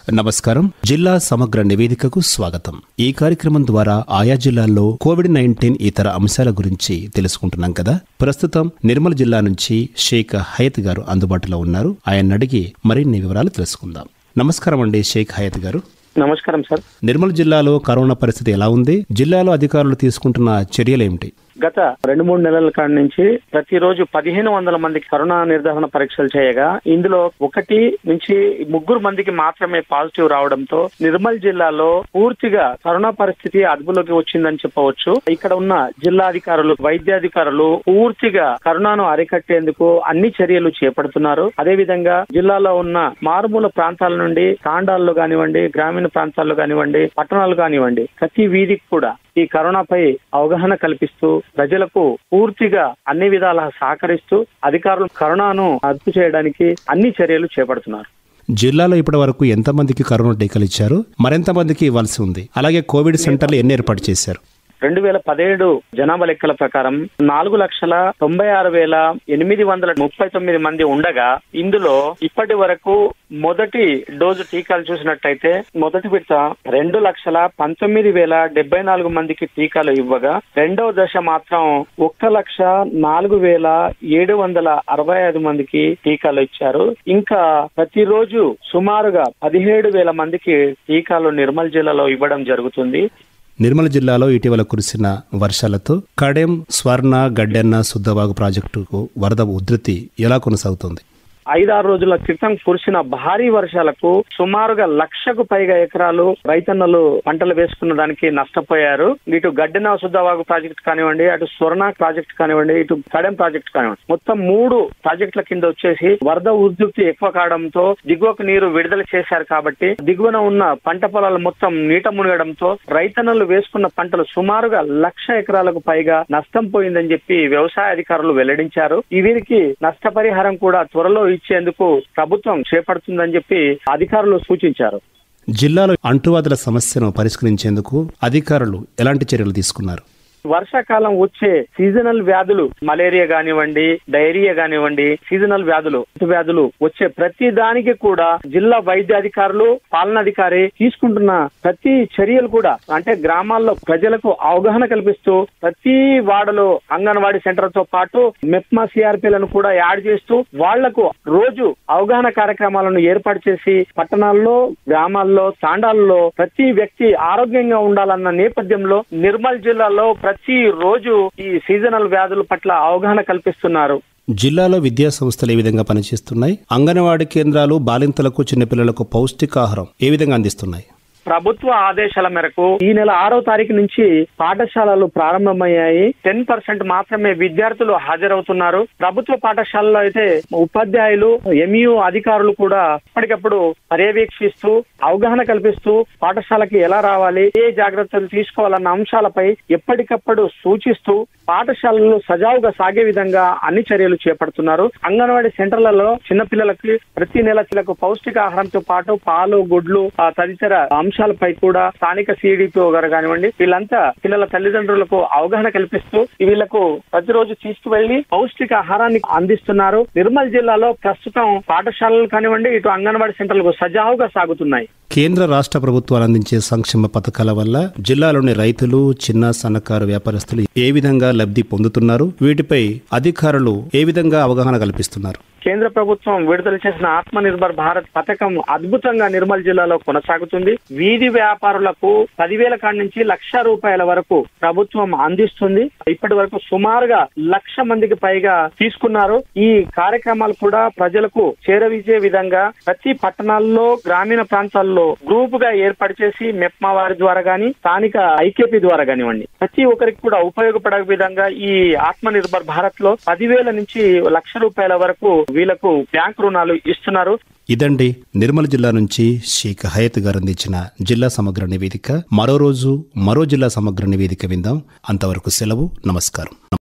నమస్కారం. జిల్లా సమగ్ర నివేదికకు స్వాగతం. ఈ కార్యక్రమం ద్వారా ఆయా జిల్లాల్లో కోవిడ్-19 ఇతర అంశాల గురించి తెలుసుకుంటున్నాం కదా. ప్రస్తుతం నిర్మల్ జిల్లా నుంచి షేక్ హయత్ గారు అందుబాటులో ఉన్నారు. ఆయన అడిగి మరిన్ని వివరాలు తెలుసుకుందాం. నమస్కారం అండి షేక్ హయత్ గారు. నమస్కారం సార్. నిర్మల్ జిల్లాలో కరోనా పరిస్థితి ఎలా ఉంది? జిల్లాలో అధికారులు తీసుకుంటున్న చర్యలు ఏమిటి? గత 2-3 నెలల కాడి నుంచి ప్రతిరోజు 1500 మందికి కరోనా నిర్ధారణ పరీక్షలు చేయగా ఇందులో 1 నుంచి 3 మందికి మాత్రమే పాజిటివ్ రావడంతో నిర్మల్ జిల్లాలో పూర్తిగా కరోనా పరిస్థితి అదుపులోకి వచ్చిందని చెప్పవచ్చు. ఇక్కడ ఉన్న జిల్లా అధికారులు, వైద్యాధికారులు పూర్తిగా కరోనాను అరికట్టేందుకు అన్ని చర్యలు చేపడుతున్నారు. అదేవిధంగా జిల్లాలో ఉన్న మారుమూల ప్రాంతాల నుండి తాండాల్లో కానివ్వండి, గ్రామీణ ప్రాంతాల్లో కానివ్వండి, పట్టణాలు కానివ్వండి, ప్రతి వీధికి కూడా ఈ కరోనాపై అవగాహన కల్పిస్తూ ప్రజలకు పూర్తిగా అన్ని విధాలా సహకరిస్తూ అధికారులు కరోనాను అదుపు చేయడానికి అన్ని చర్యలు చేపడుతున్నారు. జిల్లాలో ఇప్పటి వరకు ఎంతమందికి కరోనా టీకాలు ఇచ్చారు? మరెంత మందికి ఇవ్వాల్సి ఉంది? అలాగే కోవిడ్ సెంటర్లు ఎన్ని ఏర్పాటు చేశారు? 2017 జనాభా లెక్కల ప్రకారం 4,96,839 మంది ఉండగా ఇందులో ఇప్పటి వరకు మొదటి డోసు టీకాలు చూసినట్టయితే మొదటి విడత 2,19,074 మందికి టీకాలు ఇవ్వగా రెండవ దశ మాత్రం 1,04,765 మందికి టీకాలు ఇచ్చారు. ఇంకా ప్రతిరోజు సుమారుగా 17,000 మందికి టీకాలు నిర్మల్ జిల్లాలో ఇవ్వడం జరుగుతుంది. నిర్మల్ జిల్లాలో ఇటీవల కురిసిన వర్షాలతో కడెం, స్వర్ణ, గడ్డెన్న, సుద్దవాగు ప్రాజెక్టుకు వరద ఉధృతి ఎలా కొనసాగుతోంది? 5-6 రోజుల క్రితం కురిసిన భారీ వర్షాలకు సుమారుగా 1,00,000కు పైగా ఎకరాలు రైతన్నలు పంటలు వేసుకున్న దానికి నష్టపోయారు. ఇటు గడ్డెన సుద్దవాగు ప్రాజెక్టు కానివ్వండి, అటు స్వర్ణ ప్రాజెక్టు కానివ్వండి, ఇటు కడెం ప్రాజెక్టు కానివ్వండి, మొత్తం 3 ప్రాజెక్టుల కింద వచ్చేసి వరద ఉధృతి ఎక్కువ కావడంతో దిగువకు నీరు విడుదల చేశారు. కాబట్టి దిగువన ఉన్న పంట పొలాలు మొత్తం నీట మునగడంతో రైతన్నలు వేసుకున్న పంటలు సుమారుగా 1,00,000 ఎకరాలకు పైగా నష్టం పోయిందని చెప్పి వ్యవసాయ అధికారులు వెల్లడించారు. వీరికి నష్టపరిహారం కూడా త్వరలో ఇచ్చేందుకు ప్రభుత్వం చేపడుతుందని చెప్పి అధికారులు సూచించారు. జిల్లాలో అంటువ్యాధుల సమస్యను పరిష్కరించేందుకు అధికారులు ఎలాంటి చర్యలు తీసుకున్నారు? వర్షాకాలం వచ్చే సీజనల్ వ్యాధులు, మలేరియా కానివ్వండి, డైరియా కానివ్వండి, సీజనల్ వ్యాధులు వచ్చే ప్రతి దానికి కూడా జిల్లా వైద్యాధికారులు, పాలనాధికారి తీసుకుంటున్న ప్రతి చర్యలు కూడా అంటే గ్రామాల్లో ప్రజలకు అవగాహన కల్పిస్తూ ప్రతి వార్డులో అంగన్వాడీ సెంటర్ తో పాటు మెప్మా సిఆర్పీలను కూడా యాడ్ చేస్తూ వాళ్లకు రోజు అవగాహన కార్యక్రమాలను ఏర్పాటు చేసి పట్టణాల్లో, గ్రామాల్లో, తాండాల్లో ప్రతి వ్యక్తి ఆరోగ్యంగా ఉండాలన్న నేపథ్యంలో నిర్మల్ జిల్లాలో ప్రతి రోజు ఈ సీజనల్ వ్యాధుల పట్ల అవగాహన కల్పిస్తున్నారు. జిల్లాలో విద్యా సంస్థలు ఏ విధంగా పనిచేస్తున్నాయి? అంగన్వాడీ కేంద్రాలు బాలింతలకు, చిన్నపిల్లలకు పౌష్టికాహారం ఏ విధంగా అందిస్తున్నాయి? ప్రభుత్వ ఆదేశాల మేరకు ఈ నెల 6వ తారీఖు నుంచి పాఠశాలలు ప్రారంభమయ్యాయి. 10% మాత్రమే విద్యార్థులు హాజరవుతున్నారు. ప్రభుత్వ పాఠశాలలో అయితే ఉపాధ్యాయులు, ఎంఈఓ అధికారులు కూడా ఎప్పటికప్పుడు పర్యవేక్షిస్తూ అవగాహన కల్పిస్తూ పాఠశాలకి ఎలా రావాలి, ఏ జాగ్రత్తలు తీసుకోవాలన్న అంశాలపై ఎప్పటికప్పుడు సూచిస్తూ పాఠశాలలు సజావుగా సాగే విధంగా అన్ని చర్యలు చేపడుతున్నారు. అంగన్వాడీ సెంటర్లలో చిన్నపిల్లలకి ప్రతి నెల పౌష్టికాహారంతో పాటు పాలు, గుడ్లు తదితర అంశాలపై కూడా స్థానిక సిడిపిఓ గారు కానివ్వండి వీళ్ళంతా పిల్లల తల్లిదండ్రులకు అవగాహన కల్పిస్తూ వీళ్లకు ప్రతిరోజు తీసుకువెళ్లి పౌష్టికాహారాన్ని అందిస్తున్నారు. నిర్మల్ జిల్లాలో ప్రస్తుతం పాఠశాలలు కానివ్వండి, ఇటు అంగన్వాడీ సెంటర్లకు సజావుగా సాగుతున్నాయి. కేంద్ర, రాష్ట్ర ప్రభుత్వాలు అందించే సంక్షేమ పథకాల వల్ల జిల్లాలోని రైతులు, చిన్న సన్నకారు వ్యాపారస్తులు ఏ విధంగా లబ్ధి పొందుతున్నారు? వీటిపై అధికారులు ఏ విధంగా అవగాహన కల్పిస్తున్నారు? కేంద్ర ప్రభుత్వం విడుదల చేసిన ఆత్మ నిర్భర్ భారత్ పథకం అద్భుతంగా నిర్మల్ జిల్లాలో కొనసాగుతుంది. వీధి వ్యాపారులకు 10,000 కాడి నుంచి ₹1,00,000 వరకు ప్రభుత్వం అందిస్తుంది. ఇప్పటి వరకు సుమారుగా 1,00,000 మందికి పైగా తీసుకున్నారు. ఈ కార్యక్రమాలు కూడా ప్రజలకు చేరవేసే విధంగా ప్రతి పట్టణాల్లో, గ్రామీణ ప్రాంతాల్లో గ్రూప్ గా ఏర్పాటు చేసి మెప్మా వారి ద్వారా గాని, స్థానిక ఐకేపీ ద్వారా కానివ్వండి ప్రతి ఒక్కరికి కూడా ఉపయోగపడే విధంగా ఈ ఆత్మ నిర్భర్ భారత్ లో 10,000 నుంచి ₹1,00,000 వరకు వీళ్లకు బ్యాంక్ రుణాలు ఇస్తున్నారు. ఇదండి నిర్మల్ జిల్లా నుంచి షేక్ హయత్ గారు అందించిన జిల్లా సమగ్ర నివేదిక. మరో రోజు మరో జిల్లా సమగ్ర నివేదిక విందాం. అంతవరకు సెలవు. నమస్కారం.